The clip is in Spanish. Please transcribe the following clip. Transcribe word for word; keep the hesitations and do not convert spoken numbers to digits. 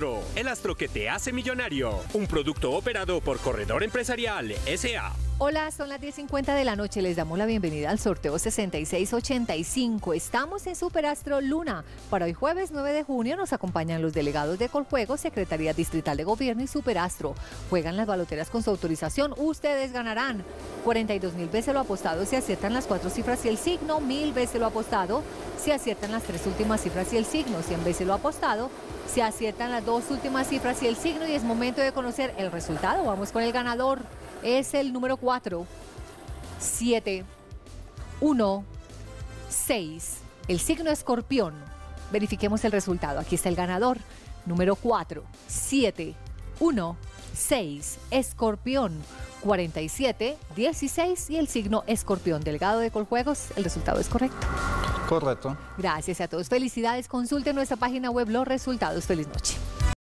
Superastro, el astro que te hace millonario. Un producto operado por Corredor Empresarial S A Hola, son las diez cincuenta de la noche. Les damos la bienvenida al sorteo sesenta y seis ochenta y cinco. Estamos en Superastro Luna. Para hoy jueves nueve de junio nos acompañan los delegados de Coljuegos, Secretaría Distrital de Gobierno y Superastro. Juegan las baloteras con su autorización. Ustedes ganarán cuarenta y dos mil veces lo apostado si aciertan las cuatro cifras y el signo, mil veces lo apostado si aciertan las tres últimas cifras y el signo, cien veces lo apostado si aciertan las dos últimas cifras y el signo. Y es momento de conocer el resultado. Vamos con el ganador. Es el número cuatro, siete, uno, seis. El signo Escorpión. Verifiquemos el resultado. Aquí está el ganador. Número cuatro, siete, uno, seis. Escorpión. cuarenta y siete, dieciséis y el signo Escorpión. Delegado de Coljuegos, el resultado es correcto. Correcto. Gracias a todos. Felicidades. Consulten nuestra página web los resultados. Feliz noche.